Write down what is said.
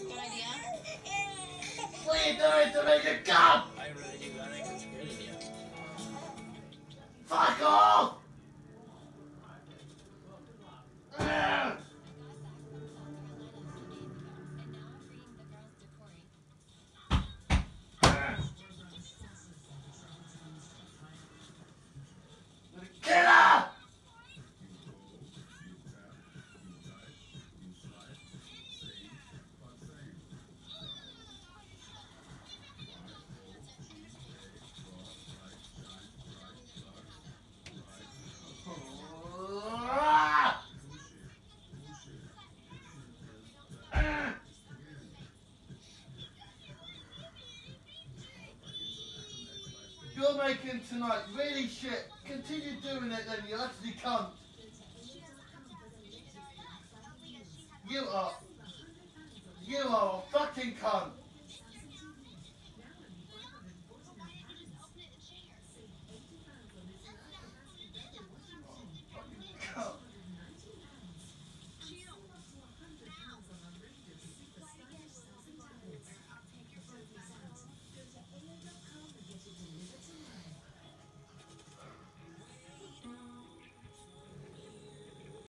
Good idea. What are you doing to me, you cunt? I really do. I think it's a great idea. Fuck off! Ugh. Killer! You're making tonight really shit. Continue doing it then, you actually cunt. You are a fucking cunt.